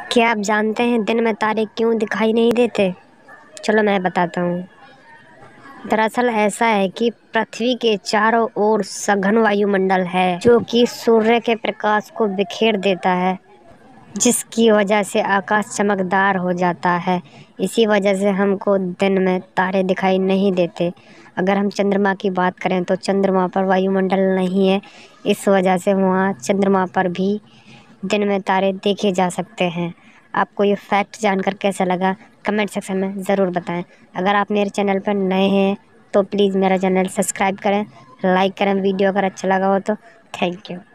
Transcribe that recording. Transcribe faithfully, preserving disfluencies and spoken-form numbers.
क्या आप जानते हैं दिन में तारे क्यों दिखाई नहीं देते? चलो मैं बताता हूँ। दरअसल ऐसा है कि पृथ्वी के चारों ओर सघन वायुमंडल है जो कि सूर्य के प्रकाश को बिखेर देता है, जिसकी वजह से आकाश चमकदार हो जाता है। इसी वजह से हमको दिन में तारे दिखाई नहीं देते। अगर हम चंद्रमा की बात करें तो चंद्रमा पर वायुमंडल नहीं है, इस वजह से वहाँ चंद्रमा पर भी दिन में तारे देखे जा सकते हैं। आपको ये फैक्ट जानकर कैसा लगा कमेंट सेक्शन में ज़रूर बताएं। अगर आप मेरे चैनल पर नए हैं तो प्लीज़ मेरा चैनल सब्सक्राइब करें, लाइक करें। वीडियो अगर अच्छा लगा हो तो थैंक यू।